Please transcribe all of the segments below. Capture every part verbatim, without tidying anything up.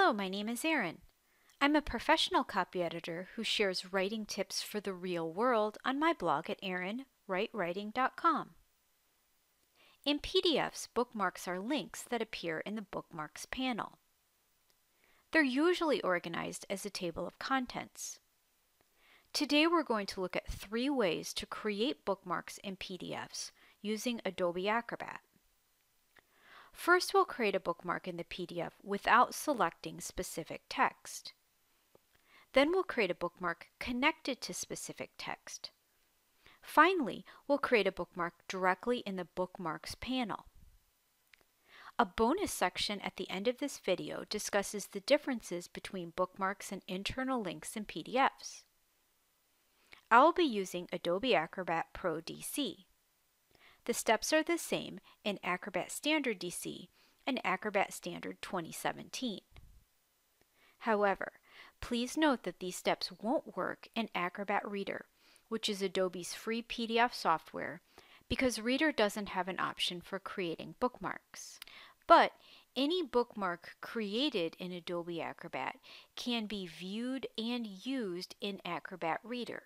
Hello, my name is Erin. I'm a professional copy editor who shares writing tips for the real world on my blog at erin write writing dot com. In P D Fs, bookmarks are links that appear in the Bookmarks panel. They're usually organized as a table of contents. Today we're going to look at three ways to create bookmarks in P D Fs using Adobe Acrobat. First, we'll create a bookmark in the P D F without selecting specific text. Then we'll create a bookmark connected to specific text. Finally, we'll create a bookmark directly in the Bookmarks panel. A bonus section at the end of this video discusses the differences between bookmarks and internal links in P D Fs. I will be using Adobe Acrobat Pro D C. The steps are the same in Acrobat Standard D C and Acrobat Standard twenty seventeen. However, please note that these steps won't work in Acrobat Reader, which is Adobe's free P D F software, because Reader doesn't have an option for creating bookmarks. But any bookmark created in Adobe Acrobat can be viewed and used in Acrobat Reader.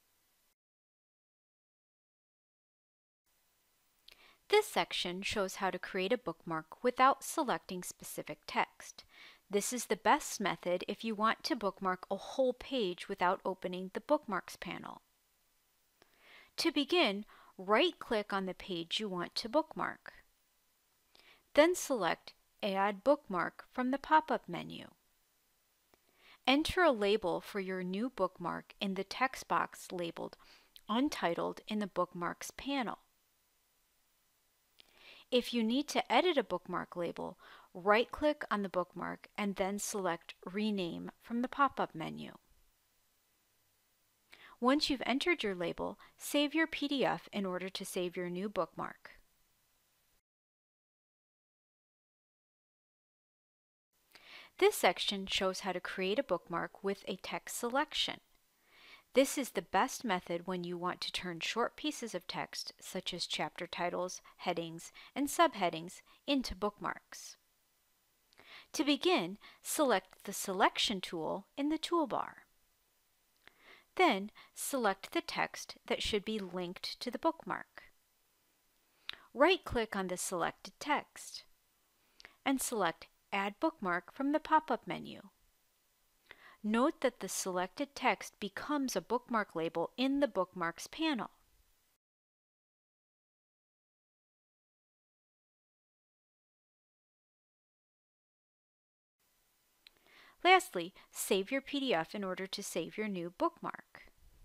This section shows how to create a bookmark without selecting specific text. This is the best method if you want to bookmark a whole page without opening the Bookmarks panel. To begin, right-click on the page you want to bookmark. Then select Add Bookmark from the pop-up menu. Enter a label for your new bookmark in the text box labeled Untitled in the Bookmarks panel. If you need to edit a bookmark label, right-click on the bookmark and then select Rename from the pop-up menu. Once you've entered your label, save your P D F in order to save your new bookmark. This section shows how to create a bookmark with a text selection. This is the best method when you want to turn short pieces of text, such as chapter titles, headings, and subheadings, into bookmarks. To begin, select the Selection tool in the toolbar. Then, select the text that should be linked to the bookmark. Right-click on the selected text, and select Add Bookmark from the pop-up menu. Note that the selected text becomes a bookmark label in the Bookmarks panel. Lastly, save your P D F in order to save your new bookmark.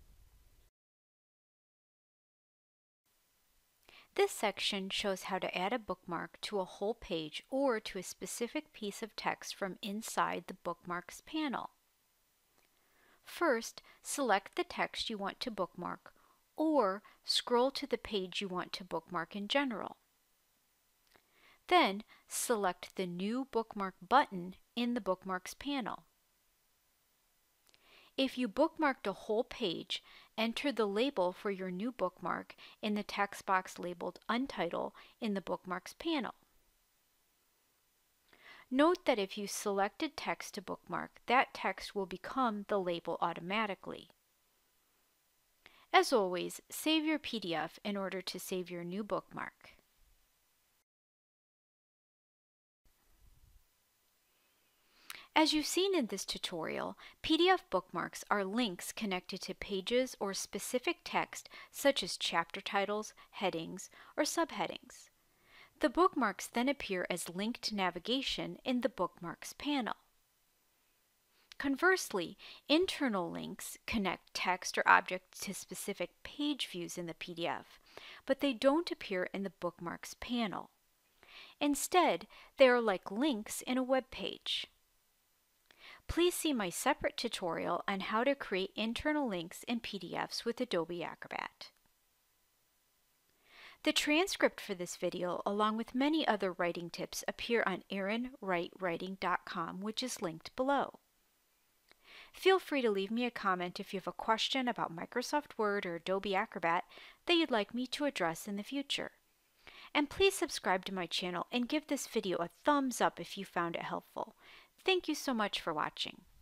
This section shows how to add a bookmark to a whole page or to a specific piece of text from inside the Bookmarks panel. First, select the text you want to bookmark, or scroll to the page you want to bookmark in general. Then, select the New Bookmark button in the Bookmarks panel. If you bookmarked a whole page, enter the label for your new bookmark in the text box labeled Untitled in the Bookmarks panel. Note that if you selected text to bookmark, that text will become the label automatically. As always, save your P D F in order to save your new bookmark. As you've seen in this tutorial, P D F bookmarks are links connected to pages or specific text such as chapter titles, headings, or subheadings. The bookmarks then appear as linked navigation in the Bookmarks panel. Conversely, internal links connect text or objects to specific page views in the P D F, but they don't appear in the Bookmarks panel. Instead, they are like links in a web page. Please see my separate tutorial on how to create internal links in P D Fs with Adobe Acrobat. The transcript for this video, along with many other writing tips, appear on erin write writing dot com, which is linked below. Feel free to leave me a comment if you have a question about Microsoft Word or Adobe Acrobat that you'd like me to address in the future. And please subscribe to my channel and give this video a thumbs up if you found it helpful. Thank you so much for watching.